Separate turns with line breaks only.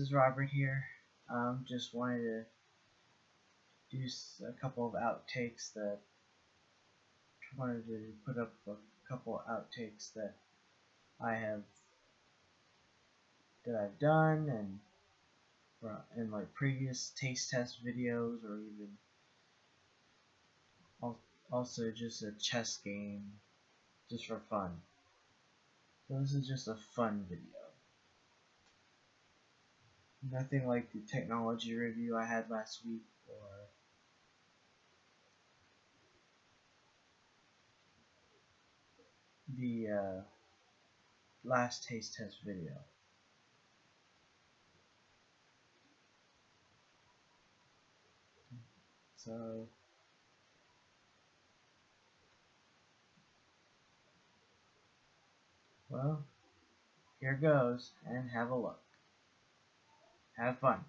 is Robert here. Just wanted to do a couple of outtakes that wanted to put up a couple outtakes that I've done and in like previous taste test videos, or even also just a chess game just for fun. So this is just a fun video. Nothing like the technology review I had last week, or the last taste test video. So well, here goes, and have a look. Have fun.